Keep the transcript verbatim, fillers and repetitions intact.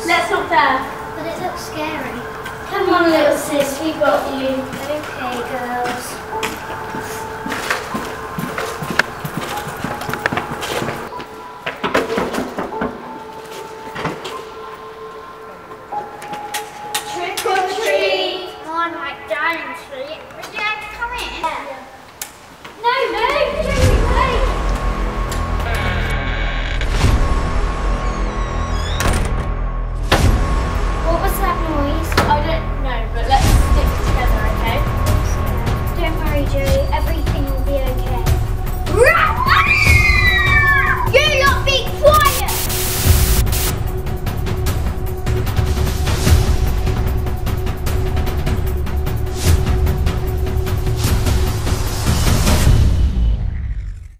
girls. Let's not there. But it looks scary. Come on, little sis, we got you. Okay, girls.